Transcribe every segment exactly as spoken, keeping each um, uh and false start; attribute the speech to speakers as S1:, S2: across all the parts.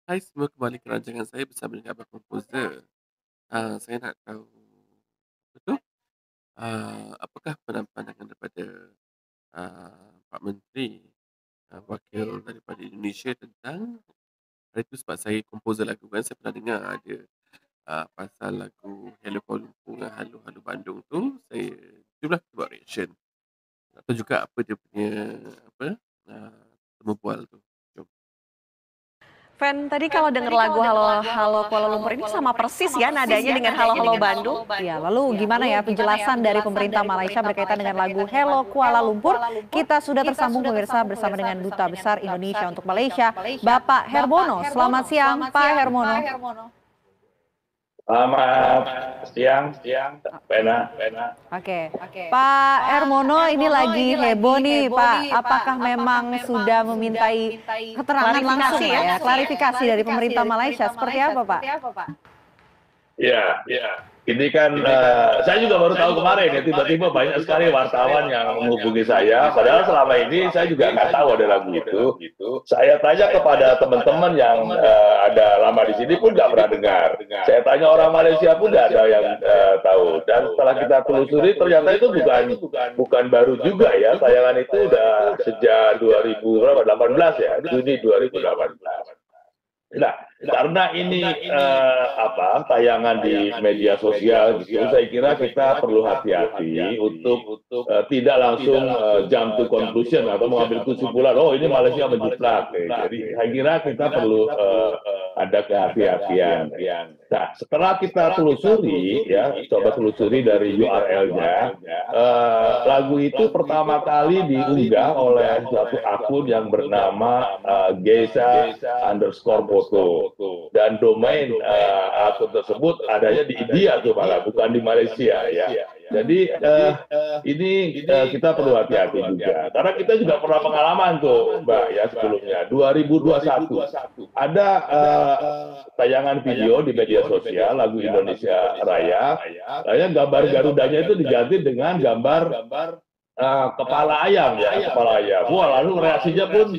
S1: Hai semua, kembali ke rancangan saya bersama dengan Abang Komposer. Ah, saya nak tahu betul, ah, apakah pandangan daripada ah, Pak Menteri, ah, wakil daripada Indonesia tentang hari itu, sebab saya komposer lagu kan, saya pernah dengar ada ah, pasal lagu Hello Kuala Lumpur dengan Halo Halo Bandung tu, saya jomlah kita buat reaction. Atau juga apa dia punya apa ah, temu bual tu. Jom.
S2: Fan, tadi kalau denger lagu Halo Halo Kuala Lumpur ini sama persis ya nadanya dengan Halo Halo Bandung. Ya, lalu gimana ya penjelasan dari pemerintah Malaysia berkaitan dengan lagu Hello Kuala Lumpur? Kita sudah tersambung pemirsa bersama dengan Duta Besar Indonesia untuk Malaysia, Bapak Hermono. Selamat siang, Pak Hermono.
S3: Selamat siang, siang, Pena, Pena.
S2: Oke, Pak Hermono, ini lagi heboh nih, Pak. Apakah memang sudah memintai keterangan langsung ya, klarifikasi dari pemerintah Malaysia? Seperti apa, Pak?
S3: Ya, ya. Ini kan uh, saya juga baru tahu kemarin ya, tiba-tiba banyak sekali wartawan yang menghubungi saya. Padahal selama ini saya juga nggak tahu ada lagu itu. Saya tanya kepada teman-teman yang uh, ada lama di sini pun nggak pernah dengar. Saya tanya orang Malaysia pun nggak ada yang uh, tahu. Dan setelah kita telusuri ternyata itu bukan bukan baru juga ya. Tayangan itu udah sejak dua ribu delapan belas ya, Juni dua ribu delapan belas. Nah, karena ini uh, apa tayangan di media sosial gitu, saya kira kita perlu hati-hati untuk uh, tidak langsung uh, jump to conclusion atau mengambil kesimpulan, oh ini Malaysia menjiplak. Jadi saya kira kita perlu uh, ada kehati-hatian. Nah, setelah kita telusuri, ya, coba telusuri dari U R L-nya, uh, lagu itu pertama kali diunggah oleh suatu akun yang bernama uh, Geisa underscore foto, dan domain uh, akun tersebut adanya di India tuh malah, bukan di Malaysia ya. Jadi uh, ini uh, kita perlu hati-hati juga, karena kita juga pernah pengalaman tuh Mbak ya sebelumnya, dua ribu dua puluh satu ada uh, tayangan video di media sosial lagu Indonesia Raya, lalu gambar Garudanya itu diganti dengan gambar Uh, kepala ayam ya, kepala ayam. Wah, lalu reaksinya pun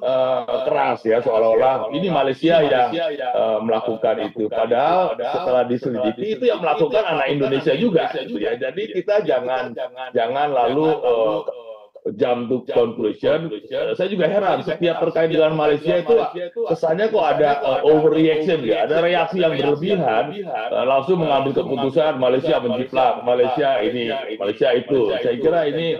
S3: uh, keras ya, seolah-olah ini Malaysia yang uh, melakukan itu. Padahal setelah diselidiki itu yang melakukan anak Indonesia juga, gitu ya. Jadi kita jangan jangan lalu uh, jump to conclusion. Uh, saya juga heran setiap terkait dengan Malaysia itu kesannya kok ada uh, overreaction ya, ada reaksi yang berlebihan, uh, langsung mengambil keputusan Malaysia menjiplak, Malaysia ini, Malaysia itu. Saya kira ini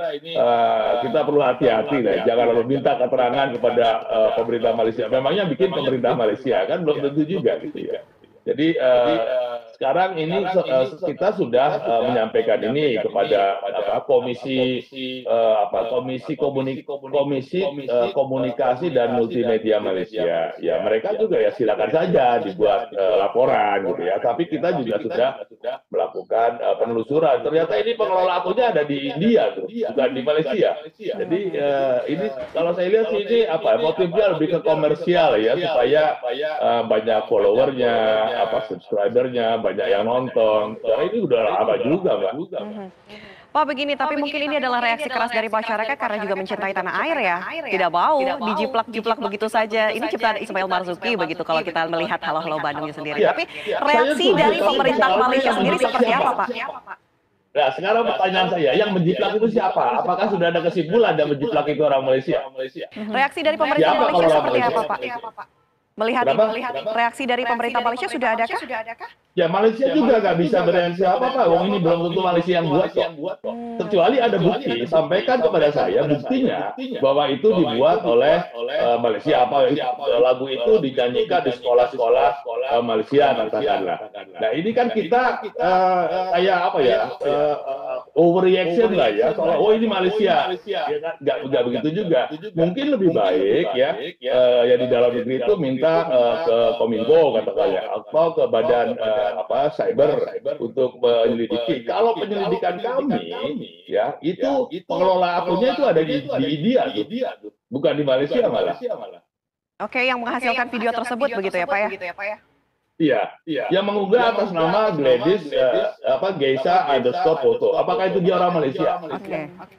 S3: uh, kita perlu hati-hati lah, jangan lalu minta keterangan kepada uh, pemerintah Malaysia. Memangnya bikin pemerintah Malaysia kan belum tentu juga gitu ya. Jadi uh, sekarang ini uh, kita sudah uh, menyampaikan ini kepada apa, komisi uh, apa komisi komunik komisi uh, komunikasi dan multimedia Malaysia. Ya mereka juga ya silakan saja dibuat uh, laporan gitu ya. Tapi kita juga sudah melakukan uh, penelusuran. Ternyata ini pengelola akunnya ada di India tuh, bukan di Malaysia. Jadi uh, ini kalau saya lihat sih ini apa motifnya lebih ke komersial ya, supaya uh, banyak followernya, apa subscribernya, banyak yang nonton. Karena ini udah lama juga, Mbak.
S2: Mm-hmm. Pak begini, tapi mungkin ini adalah reaksi keras dari masyarakat karena juga mencintai tanah air ya. Tidak mau dijiplak-jiplak begitu saja. Ini ciptaan Ismail Marzuki begitu kalau kita melihat Halo Halo Bandungnya sendiri.
S3: Ya,
S2: tapi reaksi dari pemerintah Malaysia sendiri seperti apa, Pak?
S3: Nah, sekarang pertanyaan saya, yang menjiplak itu siapa? Apakah sudah ada kesimpulan dan menjiplak itu orang Malaysia?
S2: Reaksi dari pemerintah
S3: Siapa
S2: Malaysia
S3: orang
S2: seperti
S3: Malaysia?
S2: apa, Pak? Melihat,
S3: Berapa?
S2: melihat reaksi dari pemerintah Malaysia sudah adakah?
S3: Ya Malaysia juga nggak bisa bereaksi apa-apa. Wong ini belum tentu Malaysia yang buat kok. Kecuali ada bukti, sampaikan kepada saya buktinya bahwa itu dibuat oleh uh, Malaysia. Apa uh, lagu itu dinyanyikan di sekolah-sekolah uh, Malaysia katakanlah. Nah ini kan kita uh, kayak apa ya, uh, uh, overreaction lah ya. Soalnya oh ini Malaysia, ya kan? Nggak nggak begitu juga. Mungkin lebih baik ya, uh, ya di dalam negeri itu minta uh, ke Kominfo katakanlah, atau ke badan uh, apa cyber untuk menyelidiki. Kalau penyelidikan kami ya itu pengelola akunnya itu ada di, di India tuh, bukan di Malaysia malah.
S2: Oke, yang menghasilkan video tersebut begitu ya Pak ya?
S3: Iya, iya. Yang mengunggah atas nama Gladys uh, apa Geisa underscore foto. Apakah itu dia orang Malaysia?
S2: Oke, oke.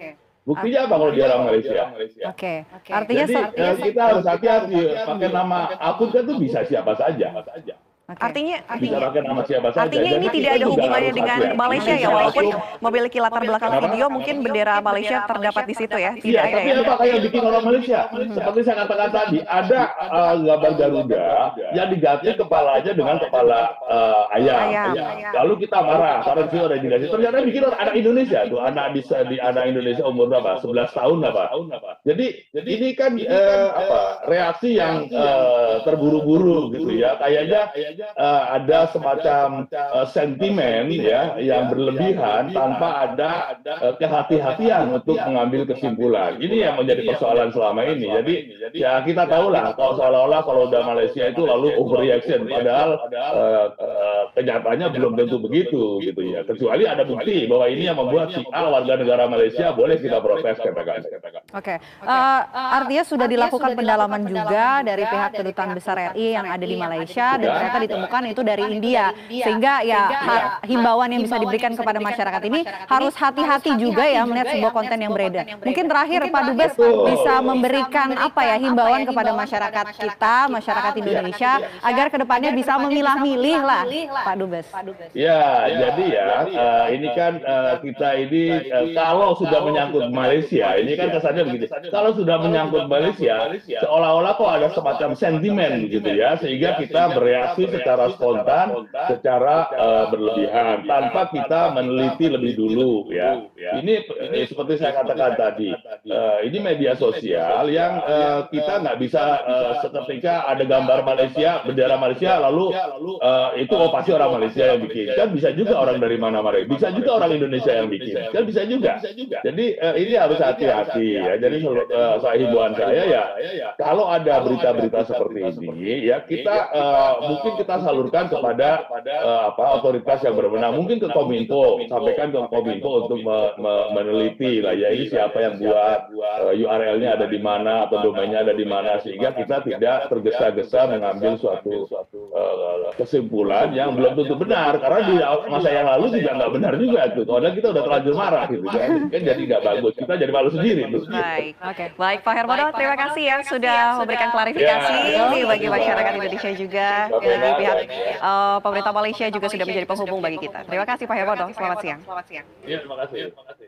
S2: Ah,
S3: Buktinya apa kalau dia orang Malaysia?
S2: oke. Artinya
S3: Jadi
S2: se
S3: eh, kita harus hati-hati pakai nama akun kan tuh bisa siapa saja.
S2: oke.
S1: Artinya
S3: Bisa
S1: artinya
S3: pakai nama siapa saja.
S1: artinya ini
S3: Jadi
S1: tidak
S3: kita
S1: ada
S3: juga
S1: hubungannya
S3: harus
S1: dengan
S3: hati-hati.
S1: Malaysia
S3: Ini
S1: ya,
S3: saya
S1: walaupun
S3: langsung
S1: memiliki latar belakang
S3: kenapa?
S1: video mungkin bendera Malaysia terdapat di situ ya,
S3: Iya,
S1: tidak ada
S3: tapi
S1: ya?
S3: apa kayak bikin orang Malaysia? Seperti saya katakan tadi, ada uh, gambar Garuda yang diganti kepalanya dengan kepala uh, ayam.
S1: Ayam.
S3: Lalu kita marah karena itu ada dinasti. Ternyata bikin orang anak Indonesia tuh, anak di, di anak Indonesia umur berapa? sebelas tahun apa? Jadi ini kan uh, apa? Reaksi yang uh, terburu-buru gitu ya. Kayaknya uh, ada semacam uh, sentimen ya yang berlebihan tanpa ada uh, kehati-hatian untuk mengambil kesimpulan. Ini yang menjadi persoalan selama ini. Jadi ya kita tahulah kalau seolah-olah kalau udah Malaysia itu lalu overreaction, padahal uh, uh, kenyataannya belum tentu begitu gitu ya. Kecuali ada bukti bahwa ini yang membuat si A warga negara Malaysia boleh kita protes katakan.
S2: Oke, eh, artinya sudah dilakukan pendalaman juga dari pihak kedutaan besar R I yang ada di Malaysia dan
S3: Sudah.
S2: ternyata ditemukan itu dari India. Sehingga ya ha- himbauan yang bisa diberikan kepada masyarakat ini harus hati-hati juga ya melihat sebuah konten yang beredar. Mungkin terakhir Pak Dubes
S3: Betul.
S2: bisa memberikan apa ya himbauan kepada masyarakat kita, masyarakat Indonesia agar kedepannya bisa memilah-milih lah Pak Dubes.
S3: Ya, jadi ya uh, ini kan uh, kita ini uh, kalau sudah menyangkut Malaysia, ini kan kesannya begitu. Kalau sudah menyangkut Malaysia, seolah-olah kok ada semacam sentimen gitu ya, sehingga kita bereaksi secara spontan, secara uh, berlebihan, tanpa kita meneliti lebih dulu ya. Ini eh, seperti saya katakan tadi, uh, ini media sosial yang uh, kita nggak bisa uh, seketika ada gambar Malaysia, bendera Malaysia, lalu uh, itu oh pasti orang Malaysia yang bikin. Kan bisa juga orang dari mana-mana, bisa juga orang Indonesia yang bikin, kan bisa juga. Jadi uh, ini harus hati-hati ya. Jadi uh, saya himbauan saya ya, kalau ada berita-berita seperti ini, ya kita uh, mungkin kita salurkan kepada uh, apa otoritas yang berwenang, mungkin ke Kominfo, sampaikan ke Kominfo untuk me me meneliti lah ya ini siapa yang buat, uh, U R L-nya ada di mana atau domainnya ada di mana, sehingga kita tidak tergesa-gesa mengambil suatu uh, kesimpulan yang belum tentu benar, karena di masa yang lalu juga nggak benar juga tuh. Padahal kita udah terlanjur marah gitu kan, kan jadi nggak bagus, kita jadi malu sendiri tuh.
S1: Baik, oke. Baik Pak Hermono, terima kasih ya sudah memberikan klarifikasi
S3: Ya,
S1: nih bagi masyarakat Indonesia juga. Dari pihak eh, pemerintah Malaysia juga sudah menjadi penghubung bagi kita. Terima kasih Pak Hermono, selamat siang.
S3: Iya, terima kasih.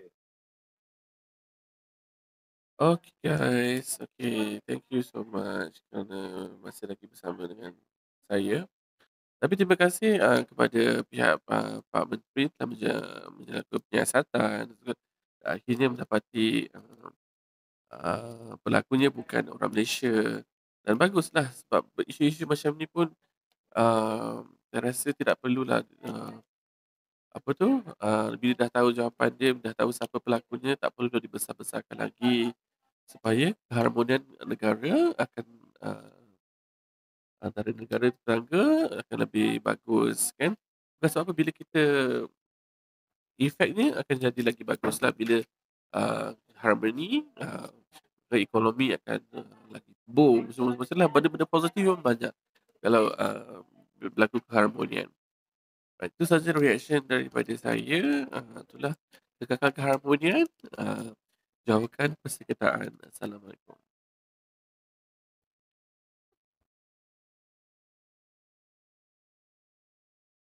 S1: Oke guys, oke, thank you so much kerana masih lagi bersama dengan saya. Tapi terima kasih uh, kepada pihak uh, Pak Menteri telah menja- menjalankan penyiasatan. Akhirnya mendapati uh, uh, pelakunya bukan orang Malaysia. Dan baguslah sebab isu-isu macam ni pun uh, saya rasa tidak perlulah uh, apa tu uh, bila dah tahu jawapan dia, dah tahu siapa pelakunya, tak perlu dibesar-besarkan lagi supaya keharmonian negara akan uh, antara negara tetangga akan lebih bagus kan. Bukan sebab apa bila kita efeknya akan jadi lagi baguslah bila uh, harmoni uh, ekonomi akan uh, lagi boom semua masalah benda-benda positif pun banyak kalau uh, berlaku keharmonian. Right, itu saja reaction daripada saya. Uh, itulah kekalkan keharmonian, uh, jauhkan persekitaran. Assalamualaikum.